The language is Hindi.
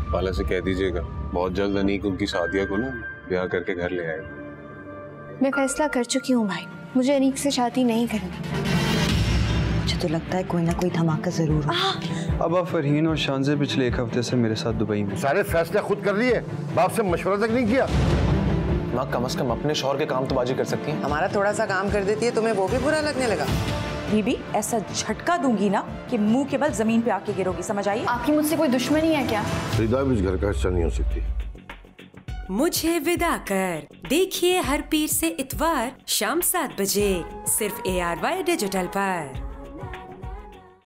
पाला से कह दीजिएगा बहुत जल्द अनीक उनकी शादिया को ना ब्याह करके घर ले आएगा। मैं फैसला कर चुकी हूँ भाई, मुझे अनीक से शादी नहीं करनी। मुझे तो लगता है कोई ना कोई धमाका जरूर हो। अब फरहीन और शानज़े पिछले एक हफ्ते से मेरे साथ दुबई में। सारे फैसले खुद कर लिए, बाप से मशवरा तक नहीं किया। माँ कम से कम अपने शौहर के काम तो बाजी कर सकती हैं। हमारा थोड़ा सा काम कर देती है, तुम्हें वो भी बुरा लगने लगा। बीबी ऐसा झटका दूंगी ना कि मुंह के बल जमीन पे आके गिरोगी, समझ आई? आपकी मुझसे कोई दुश्मनी है क्या? रिदा भी इस घर का हिस्सा नहीं हो सकती। मुझे विदा कर देखिए हर पीर से इतवार शाम 7 बजे सिर्फ ARY डिजिटल पर।